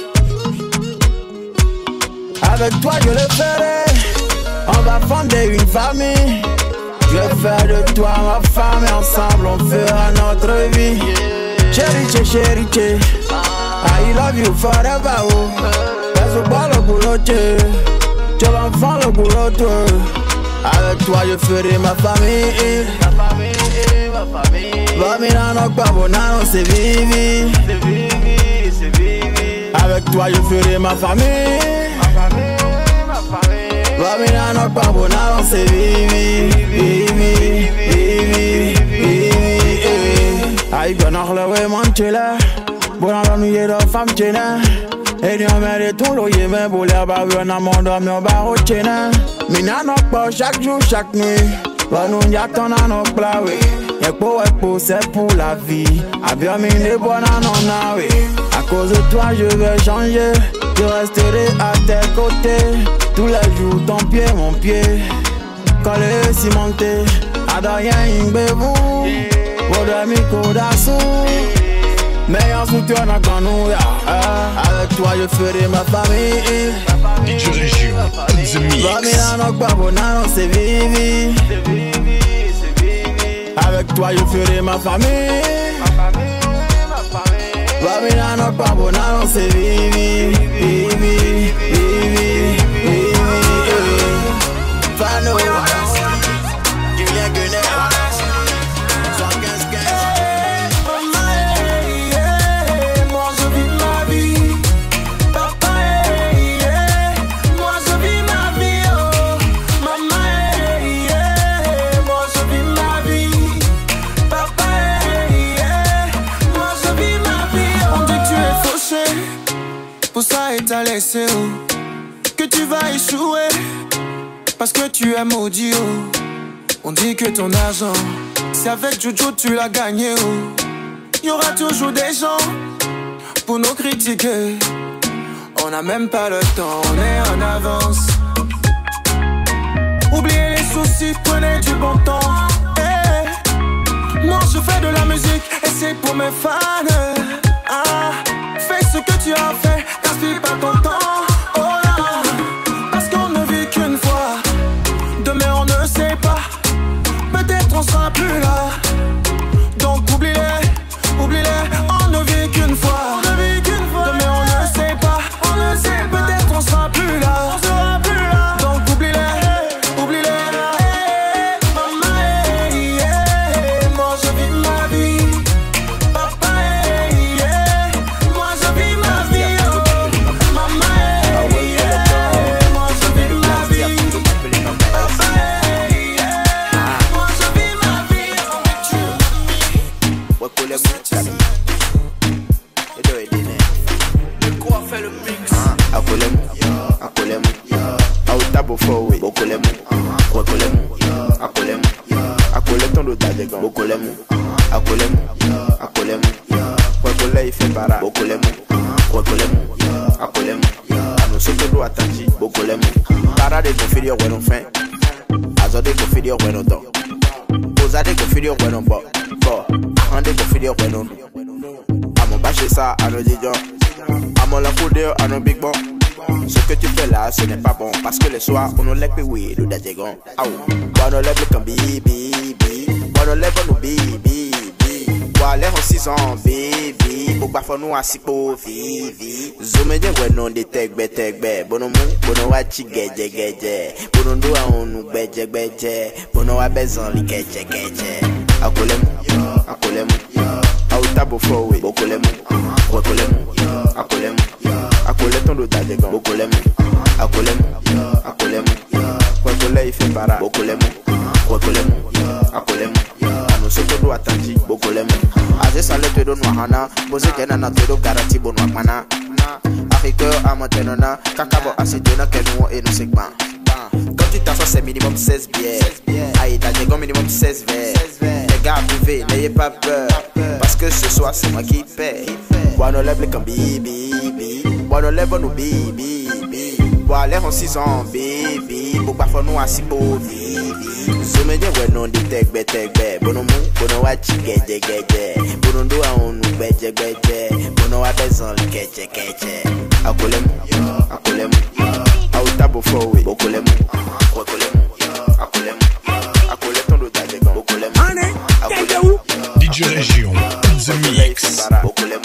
Avec toi je le ferai On va fonder une famille Je vais faire de toi ma femme Et ensemble on fera notre vie Chérie, chérie, chérie I love you forever oh Paso balo culoche Tu vas me faire le boulot, toi. Avec toi, je ferai ma famille. Ma famille, ma famille. Va mirando qua bonano, c'est vivi. C'est vivi, c'est vivi. Avec toi, je ferai ma famille. Ma famille, ma famille. Va mirando qua bonano, c'est vivi. Vivi, vivi, vivi. Aïe, bien, on l'a ouais, mon chela. Bon, on l'a nouillé de femme, chena. Et nous met tout loyer mais pour les barres on a mon dormi au bar au chena. Mina knock pas chaque jour chaque nuit. Va nous y attendre à nos plats oui. Et pour et pour c'est pour la vie. A bien mine bon à non oui. À cause de toi je vais changer. Je resterai à tes côtés. Tous les jours ton pied mon pied. Collé cimenté. Adorien imbebou. Vodami kodasu. Meilleur soutien à Granouilla. Avec toi je ferai ma famille. D J Région, on the mix. Va Milano, quoi bonano, c'est vivi. Avec toi je ferai ma famille. Va Milano, quoi bonano, c'est vivi. Vivi, vivi, vivi. Fano, Julien Guenet. Pour ça et t'as laissé oh, que tu vas échouer parce que tu es maudit oh. On dit que ton argent c'est avec Jojo tu l'as gagné oh. Y'aura toujours des gens pour nous critiquer. On n'a même pas le temps, on est en avance. Oubliez les soucis, prenez du bon temps. Hey. Moi je fais de la musique et c'est pour mes fans. Ah. Fais ce que tu as fait, gaspille pas ton temps. Oh là, parce qu'on ne vit qu'une fois. Demain on ne sait pas. Peut-être on sera plus là. Donc oublie-les, oublie-les. On ne vit qu'une fois. Demain on ne sait pas. On ne sait pas. Peut-être on sera plus là. On sera plus là. Donc oublie-les, oublie-les. Hey, maman, hey, hey. Moi je vis ma vie. Papa, hey, hey. fait le mix. Akolemu, akolemu, autabo forward, bokolemu, wakolemu, akolemu, akoleton do dadegan, bokolemu, akolemu, akolemu, wakole ife para, bokolemu, wakolemu, akolemu, anosoto do atanji, bokolemu, para de confidio bueno fin, azode confidio bueno do, ozade confidio bueno bo, bo, ande confidio bueno no, amo bache ça, ano dijon. Amo la foudre à nos big bon. Ce que tu fais là, ce n'est pas bon. Parce que le soir, on nous lève oui, nous d'ajegon. Ah ou, on nous lève comme bibi, bibi. On nous lève nous bibi, bibi. Bois l'air en six ans, bibi. Pour baffer nous à six pour vivi. Zoomé de ouais non de tech be tech be. Bono mou, bono wa chi geje geje. Bono do a on nous beje beje. Bono wa bezan li geje geje. Akolemu, akolemu. Autabo forward, bokolemu, wakolemu. Akolemu, akoleton do dadegan, bokolemu, akolemu, akolemu, wakole ife para, bokolemu, wakolemu, akolemu, anosoto do atanji, bokolemu, aze sale te do noahana, boze kena na te do garanti bon wakmana, Afrique amantenona, kakabo asidena kenou et no segment. Quand tu t'assois c'est minimum seize bières, aïe dadegan minimum seize verres, les gars privés, n'ayez pas peur, parce que ce soir c'est moi qui paie. Bois lève comme bibi, bois lève nous bibi, bois l'air en six ans, bibi, pour parfois nous assis pour vivi. Zoomé de ouais non de tech be tech be, bono mou, bono wa chi geje geje, bono do a on nous beje beje, bono wa bezan li keche keche. Akolemu, akolemu, autabo forward, bokolemu, wakolemu, akolemu, akoleton do dadegan, bokolemu, akolemu, D J Région, The Mix. Bokolemu.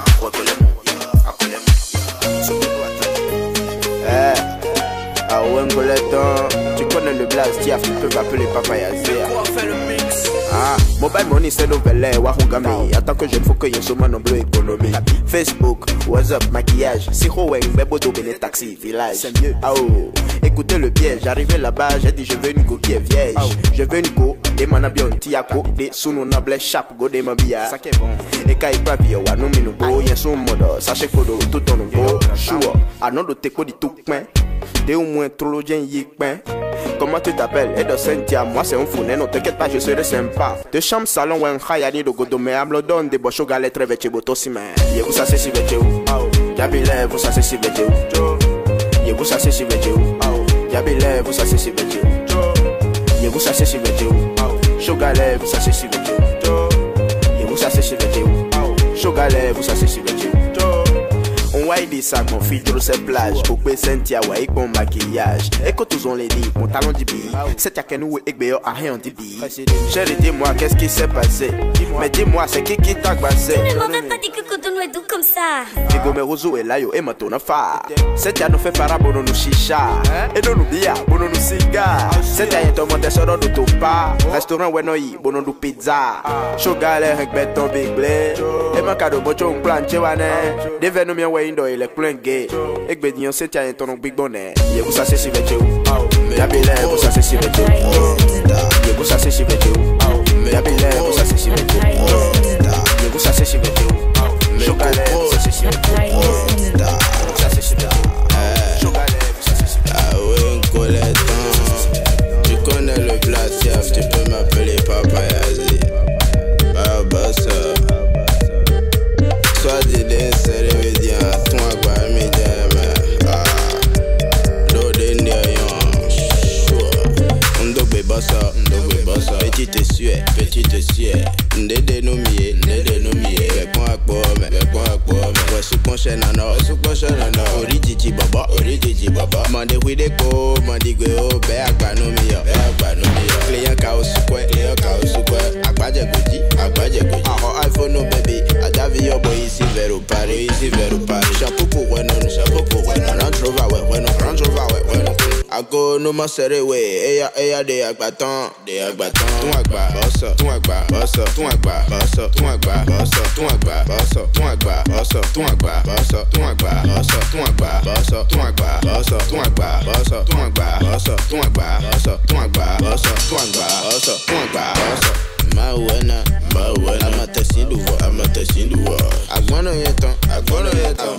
Ah ouais, tu connais le blast, tu peux m'appeler Papa Yazir. Ah, mobile money c'est nouvelle, Wahungami. En tant que jeune, faut que y'a somme nombreux économie. Facebook, WhatsApp, maquillage. Siro Weng, Beboto, Bene Taxi, village. C'est mieux. Ah oh, écoutez le piège. J'arrivais là-bas, j'ai dit je veux une go qui est vieille. Je veux une go, des manabion, tiako, des sous noble chape, go des mabia. Ça qui est bon. Et quand il papier, wa no minubo, y'a son mode, sachez kodo, tout ton nouveau. Choua, à non de teko di tout point. T'es au moins trop loin yikpen. Comment tu t'appelles? Edo Sentia, moi c'est un fou, non t'inquiète pas, je serai sympa. De chambre salon ou un khayani de godo me amlo don de bocho galet reveche botosi me. Ye vous ça c'est si veche ou. Jabile vous ça c'est si veche ou. Ye vous ça c'est si veche ou. Jabile vous ça c'est si veche ou. Ye vous ça c'est si veche ou. Shogale vous ça c'est si veche ou. Ye vous ça c'est si veche ou. Shogale vous ça c'est si veche ou. On voit des sacs, mon filtre sur plage. Pour que Cynthia ouais avec mon maquillage. Et que tous on les dit, mon talon du billet. C'est à quel nous et que à rien de billet. Chérie, dis-moi qu'est-ce qui s'est passé. Mais dis-moi, c'est qui qui t'a passé. Tu ne m'avais pas dit que Cotonou est doux comme ça. Digo me rozo et là yo et maintenant on fa. Cynthia nous fait para bono nous chicha. Et nous bia bono nous cigare. Cynthia est tombé sur notre topa. Restaurant ouais noi bono nous pizza. Sugar avec béton big blé. Et mon cadeau bocho un plan chewane. Devenu nous bien indo il est plein gay. Ik ben die Cynthia en ton big bonnet. Je vous ça c'est si vite ou. Jabile vous ça c'est si vite ou. Je vous ça c'est si vite ou. Jabile vous ça c'est si vite ou. Je vous ça c'est si vite ou. Chocolat vous ça c'est si vite ou. Ça c'est si vite ou. Chocolat vous ça c'est si vite ou. Ah ouais, un colleton. Tu connais le blast, tu peux m'appeler Papa Yazir. Ah bah ça. Soit d'idées, c'est réveillé à ton agua, mais ah, l'eau de néon, on doit bosser, on doit bosser, petite suée, petite suée, n'dé nous mier, n'dé nous mier, réponds à quoi, mais réponds à quoi, mais ouais, sous prochaine année, sous prochaine année, origiti baba, origiti baba, mandé oui des co, mandé go, bé à quoi nous mier, bé à quoi nous mier, client chaos quoi, client chaos quoi, à quoi j'ai goûté, à quoi j'ai goûté, ah iPhone no baby, à David boy ici vers au Paris, ici vers au Paris, chapeau pour ouais non, chapeau pour ouais non, Range Rover ouais, ouais non, Range Rover ouais, ouais non. Ako no ma serre we, eya eya de agbatan, de agbatan. Tun agba, bosso, tun agba, bosso, tun agba, bosso, tun agba, bosso, tun agba, bosso, tun agba, bosso, tun agba, bosso, tun agba, bosso, tun agba, bosso, tun agba, bosso, tun agba, bosso, tun agba, bosso, tun agba, bosso, tun agba, bosso, tun agba, bosso, tun agba, bosso. Ma wena, ma wena, amata sinduwa, amata sinduwa. Agbono yeton, agbono yeton.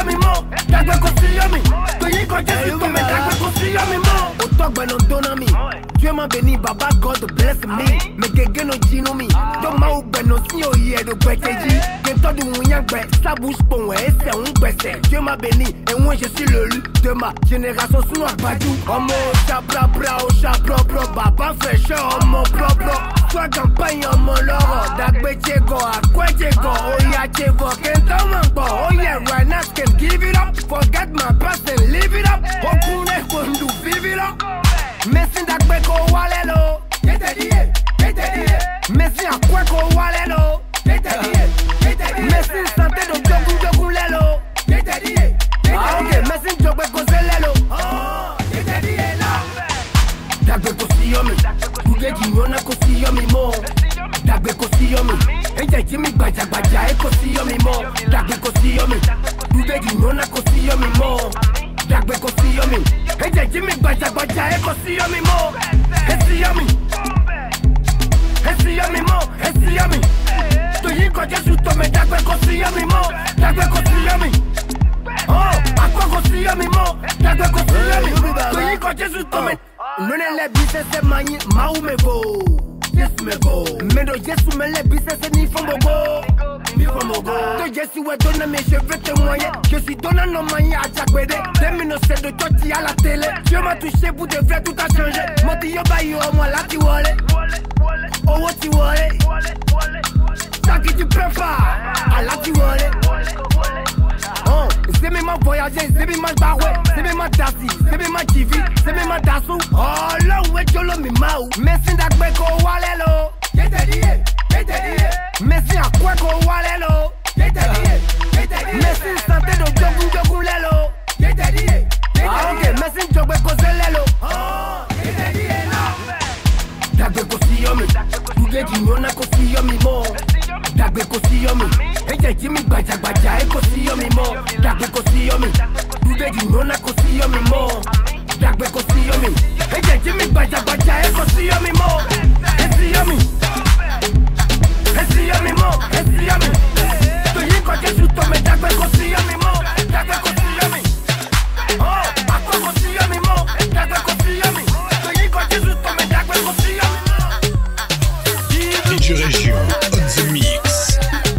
yo mi mo, dagbe ko si yo mi. Toyin ko Jesu to me, dagbe ko si yo mi mo. Otogbe no dona mi, Dieu m'a béni, Baba God bless me. Me gege no jino mi, do ma ugbe no si oye do gbekeji. Kento du mouyan gbe, sa bouche pon we, ese un gbese. Dieu m'a béni, et moi je suis le loup de ma génération sous un badou. Omo chabra bra, o chabra bra, Baba fait chaud, omo bra bra. Soit campagne, omo loro, dagbe chego, akwe chego, oya chego. Kento mango, oh yeah, right now can give it up. Forget my past and live it up. Okune kondu, vive it up. Messi dagbe ko walelo, kete diye, kete diye. Messi akwe ko walelo, kete diye, kete diye. Messi santé do jogun jogun lelo, kete diye, kete diye. Ah ok, Messi jogbe ko zelelo, oh, kete diye la. Dagbe ko siyomi, tuge jinyona ko siyomi mo. Dagbe ko siyomi, eje jimi gbaja gbaja e ko siyomi mo. Dagbe ko siyomi, tuge jinyona ko siyomi mo. Dagbe ko siyomi, eje jimi gbaja gbaja e ko siyomi mo. E siyomi, e siyomi mo, e siyomi. Toyin ko Jesu to me, dagbe ko siyomi mo. Dagbe ko siyomi, oh, akwa ko siyomi mo. Dagbe ko siyomi, toyin ko Jesu to me. None le bise se mani ma ou me go. Yes me go. Mendo Jesu me le bise se ni fombo go. Ni fombo go. To Jesu we donne mes cheveux témoigner. Je suis donnant nos manies à Jakwede. Des minocets de Toti à la télé. Dieu m'a touché pour de vrai tout a changé. Mon yo ba yo moi là tu wale. Oh what tu wale. Ça qui tu préfères. À la tu wale. Oh, c'est même ma voyager, c'est même ma baroué, c'est même ma tassi, c'est même ma jivi, c'est même ma tassou. Oh là où est jolo mi maou. Messi dagbe ko walelo, kete diye, kete diye. Messi akwe ko walelo, kete diye, kete diye. Messi santé do jogun jogun lelo, kete diye, kete diye. Ah ok, Messi jogbe ko zelelo, oh, kete diye la. Dagbe ko siyomi, tuge jinyona ko siyomi mo. Dagbe ko siyomi, eje jimi gbaja gbaja e ko siyomi mo. Dagbe ko siyomi, tuge jinyona ko siyomi mo. Dagbe ko siyomi, eje jimi gbaja gbaja e ko siyomi mo. E siyomi, e siyomi mo, e siyomi. Toyin ko Jesu to me, dagbe ko siyomi mo. Dagbe ko siyomi, oh, akwa ko siyomi mo. Dagbe ko siyomi, toyin ko Jesu to me, dagbe ko siyomi mo. D J Région, on the mix.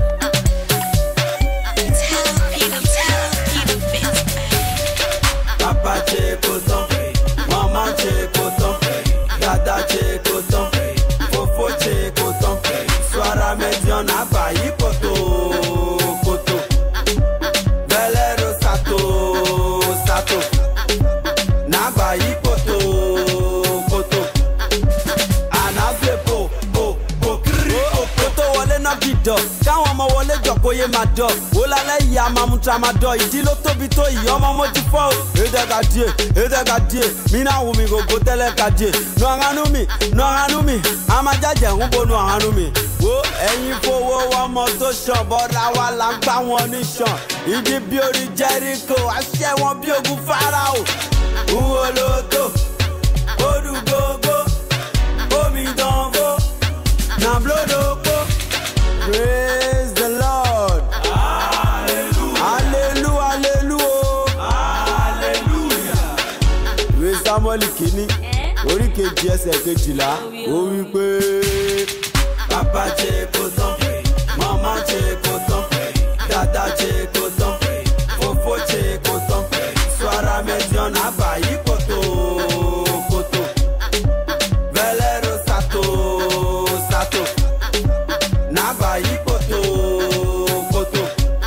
Papa t'es coton, maman t'es coton, dada t'es coton, fofo t'es coton, soir à midi on a failli poto, poto, velero sato, sato, na failli poto, poto, anase po, po, po, po, poto wale na bido, quand on m'a wale jokoye ma do, olale ya mamutra ma do, idilo tobi to iyo mamo tifo, ede gadie, ede gadie, mina wumi go go tele gadie, no anumi, no anumi, amajaje ngbo no anumi, wo ẹ̀yin fowó wa moto shan, bora wa la gba wọn ni shan, idi bi ori Jericho, ase wọn bi ogun Farao, uwo loto, odu gogo, omi dongo, na blodoko. Praise the Lord. Hallelujah. Hallelujah. Hallelujah. Ìwé Samuel kìíní, orí kejì ẹsẹ̀ kejìlá, ó wí pé. Papa t'es coton, maman t'es coton, dada t'es coton, fofo t'es coton, soir à midi on a failli poto, poto, velero sato, sato. Navayi poto, poto,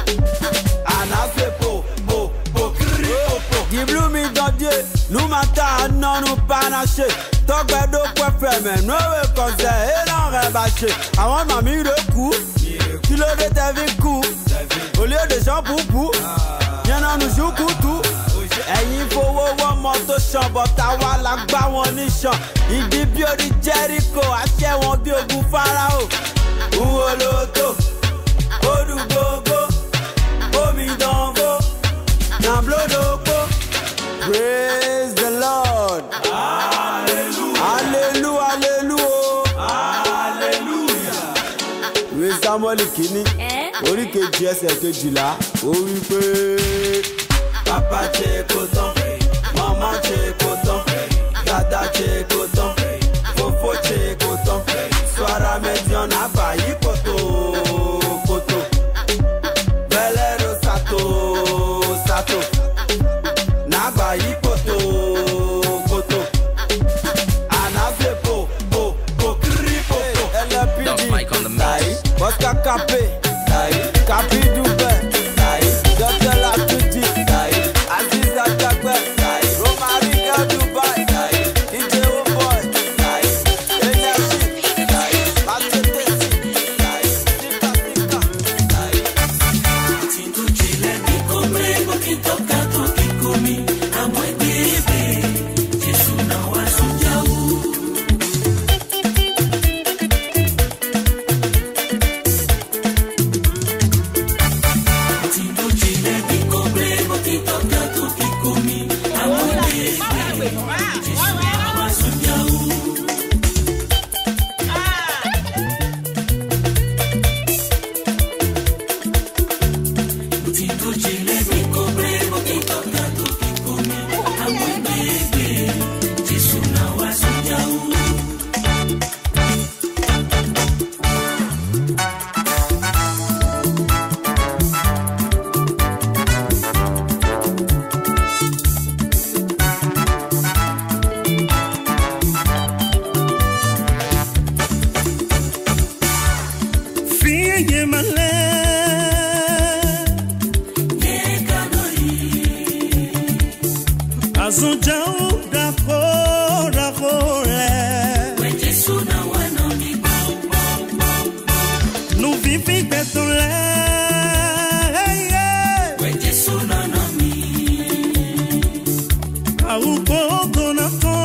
anase po, po, po, kri, po, po. Diblu mi dodie, nou mata non nou panache. Togbe do kwe freme, noue konse, e nan rebache. Avant mami de kou, kilo de te vi kou. Au lieu de gens poupou, y'en a nous jou koutou. Ẹ̀yin fowó wọ́n mọ́tò ṣan, bọ́tà wà lágbá wọn ní ṣan. Ìdí bí orí Jericho, àṣẹ wọn bí ogun Farao. Uwo loto, odu gogo, omi dongo, na blodoko. Praise the Lord. Hallelujah. Hallelujah. Hallelujah. Hallelujah. Ìwé Samuel kìíní, orí kejì ẹsẹ̀ kejìlá ó wí pé papa ṣe kó tán mama ṣe kó tán dada ṣe kó tán fofo ṣe kó tán suara median abayi koto koto belero sato sato nabayi koto koto anafe po po po kiri po po lpd tai bosca cape tai capi dube tai doctor latuji tai aziza jagbe tai romariga dubai tai dj boy tai energy tai matete tai tika tika tai Tinto chile mi come porque toca toque comi amo e bebe Jesus não assunjau Tinto chile mi come porque toca toque comi amo e bebe Jesus não assunjau Tinto chile mi come porque toca toque comi amo e bebe Jesus não assunjau Fiye male Azunjau da kora kore Nu vivi betole Au bodo na ko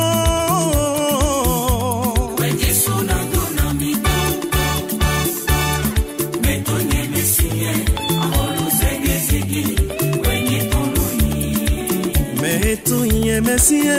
Me tu ye mesie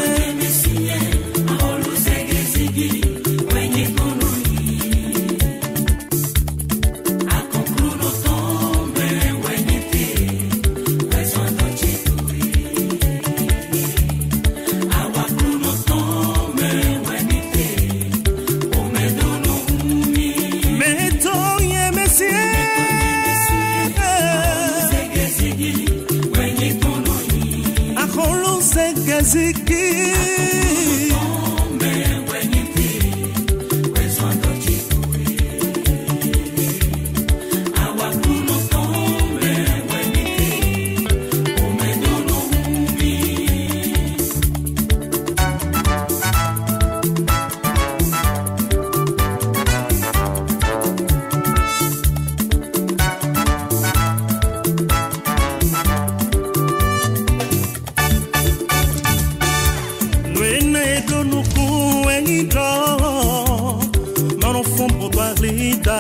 Me tu ye mesie Akolo zegeziki Luene donuku engido Mano fombo barida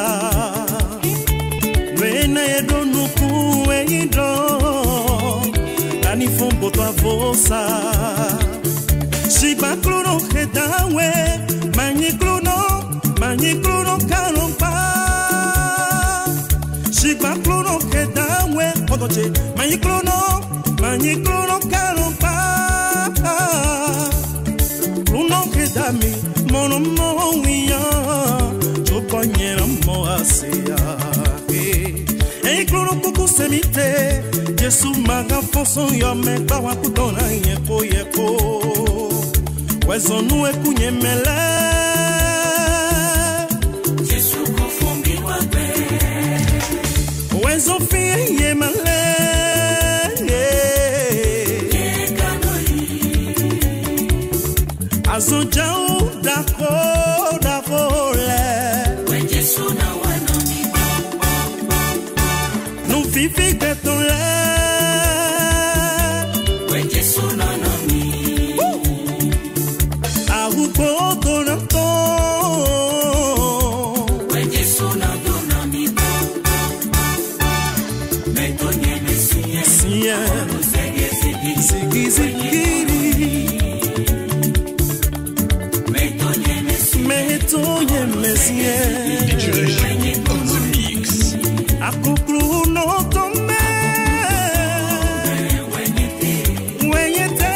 Luene donuku engido Ani fombo tua vosa Shiba kluno kedawe Mani kluno Mani kluno kalompa Shiba kluno kedawe Odoche Mani kluno Mani kluno kalompa Uno que dami mono moia Chopanyera moasia Ei cloro kuku semite Jesu maga foso yo me tawa kutona yeko yeko Wezo nue kunyemele Jesu konfombi wabe Wezo fie yemele Azunjau da ko da kole When Jesu na wana mi Nu vivi betole When Jesu na na mi Ahu bodo na to When Jesu na do na mi Me to nye me siye Siye Sigi sigi D J Région on the mix. Akuklu no tome. Wenyete.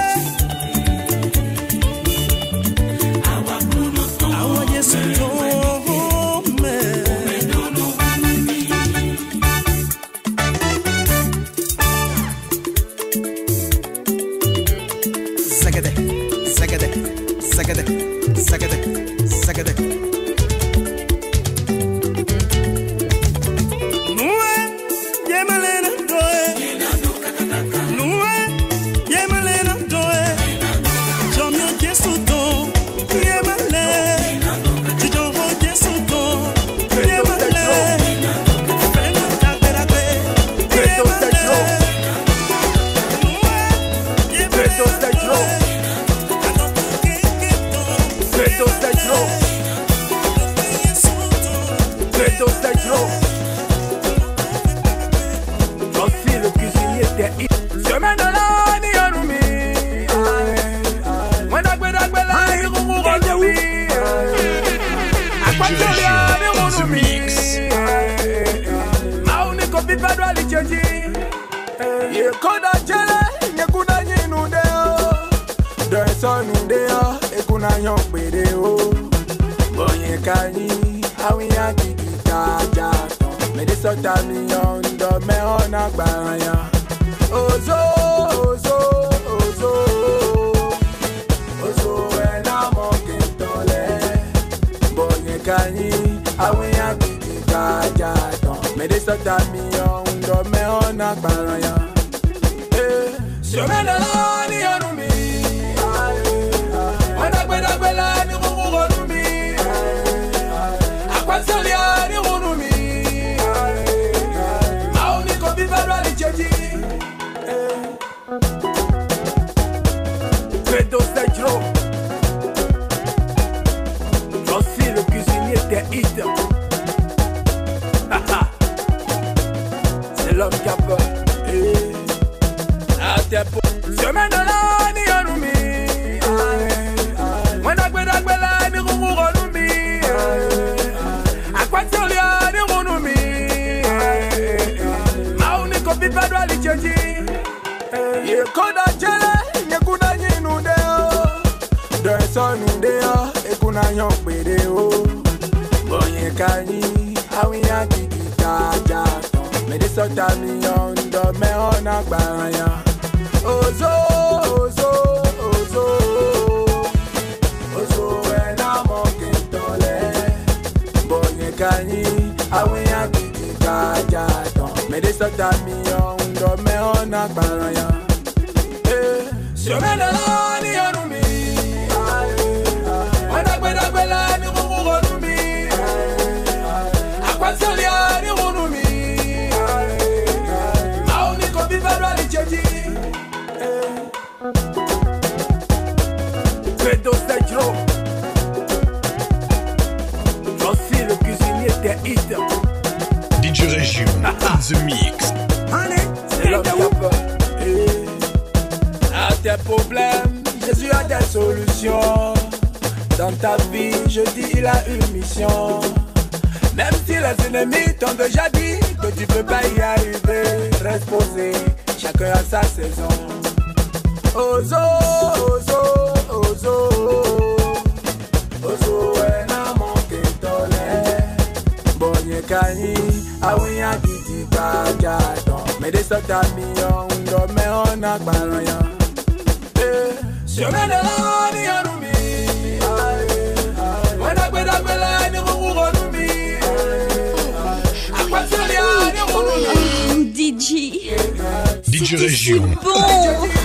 Awa Yesu tome. Sagade, sagade, sagade, sagade, sagade. Nuwe, yemalena doe. Nuwe, yemalena doe. Jomyo Yesuto, yemale. Jijoho Yesuto, yemale. Fena taberake, yemale. Preto Stegro Preto Stegro Preto Stegro Aussi le cuisinier des hits. Semaine de l'année à nous. When I go back, when I go back, when Ozo, ozo, ozo, ozo, and I'm walking tole. Boy, can you? I will have to die. Me de sota mi on do me on a baraya. Eh, so me na la ni onu mi. Wana gbeda gbela ni mo mo onu mi. Akwasali ni onu mi. Ma oni ko bi ba li cheji. Preto Stegro. Voici le cuisinier des hits. C'est l'homme qui a peur. A tes peaux. Semaine de l'année, on nous met. Moi, n'a pas d'agbela, ni roumou, on nous met. A quoi tu l'as, ni on nous met. Ma ou ni copie pas doit les tchéji. Yé koda tchéle, yé kouda yé nou deo. D'un son nou deo, et kouna yon pédéo. Bon yé kani, a oui y'a qui dit ta ta. Me de sota mi on do me on a baraya. Ozo, ozo, ozo, ozo, and I'm walking tole. Boy, can you? I will have to be gaja. Me de sota mi on do me on a baraya. Eh, so me de la ni onu mi. Wana gbeda gbela ni mo mo onu mi. Akwasali ni onu mi. Preto Stegro. Voici le cuisinier des hits. D J Région, The Mix. C'est l'homme qui a peur. À tes problèmes, Jésus a des solutions. Dans ta vie, je dis, il a une mission. Même si les ennemis t'ont déjà dit que tu peux pas y arriver, reste posé, chacun a sa saison. Ozo, ozo, ozo, ozo, and I'm walking tole. Bonye kani, awi a kiti kajaton. Me de sota mi on do me on a baraya. Eh, so me de la ni onu mi. Wana gbeda gbela ni mo mo onu mi. D J. D J Région. Bon.